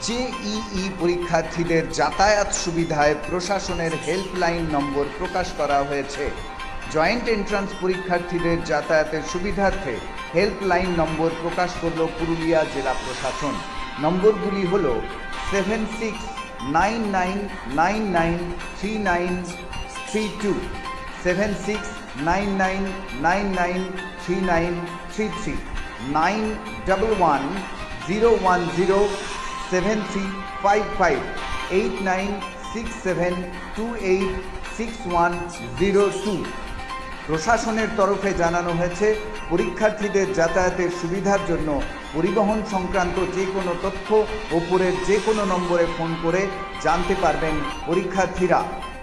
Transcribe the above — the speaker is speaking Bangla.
জেইই পরীক্ষার্থীদের যাতায়াত সুবিধায় প্রশাসনের হেল্পলাইন নম্বর প্রকাশ করা হয়েছে। জয়েন্ট এন্ট্রান্স পরীক্ষার্থীদের যাতায়াতের সুবিধার্থে হেল্পলাইন নম্বর প্রকাশ করল পুরুলিয়া জেলা প্রশাসন। নম্বরগুলি হল 7699993932, 7699993933, 9110107355, 8967286102। প্রশাসনের তরফে জানানো হয়েছে, পরীক্ষার্থীদের যাতায়াতের সুবিধার জন্য পরিবহন সংক্রান্ত যে কোনো তথ্য ওপরের যে কোনো নম্বরে ফোন করে জানতে পারবেন পরীক্ষার্থীরা।